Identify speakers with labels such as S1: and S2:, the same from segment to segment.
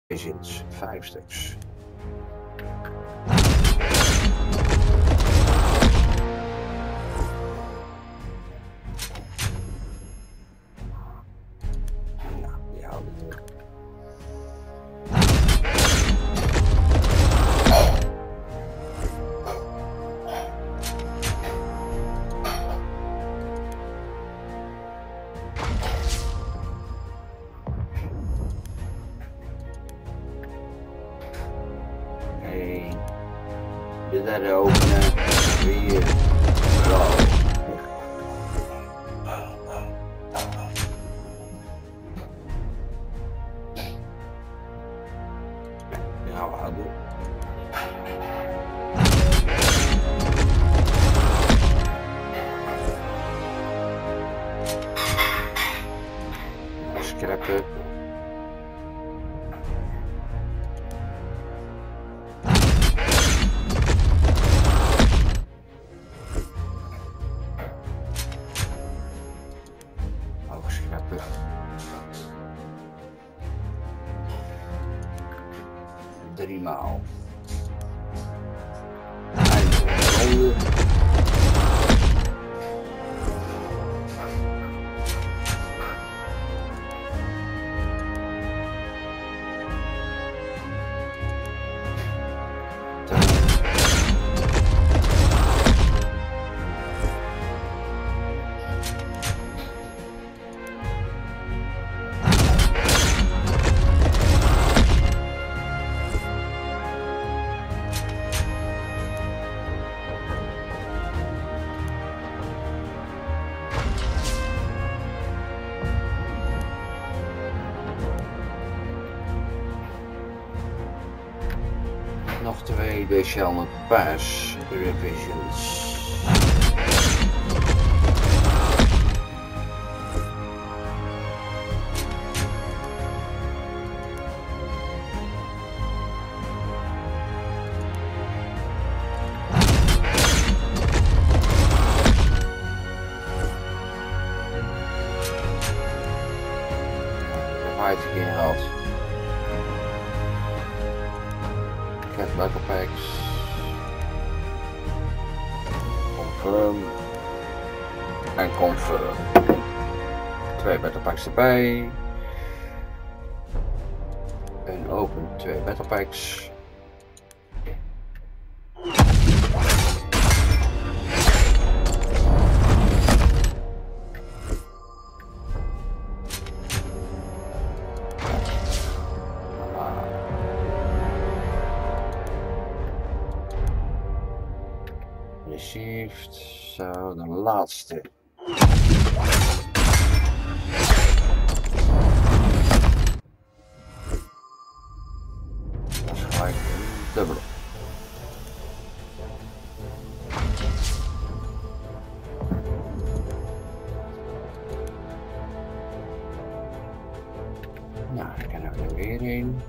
S1: Visions, 5 stuks. Nou, die houden we. De derde openen, 4, blauw. Die gaan we houden. Scrappen. Schrappen. 3 maal. Rollen. Nog 2 Deschelne Pass Revisions. Uit de keer gehad. Get battle packs. Confirm. En confirm. 2 battle packs erbij. En open 2 battle packs. Received, zo de laatste. Dat is gelijk dubbel. Nou, daar kunnen we er weer in.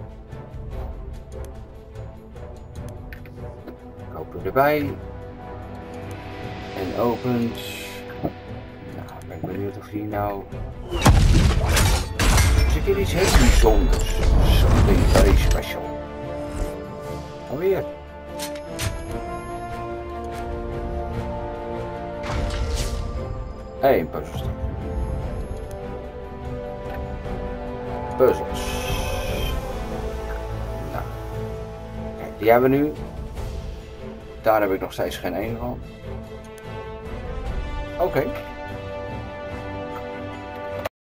S1: Kopen erbij. En opent. Nou, ben ik benieuwd of hier nou. Is een keer iets heel bijzonders. Something very special. Alweer. Eén puzzelstuk. Puzzels. Nou. Kijk, die hebben we nu. Daar heb ik nog steeds geen één van. Oké.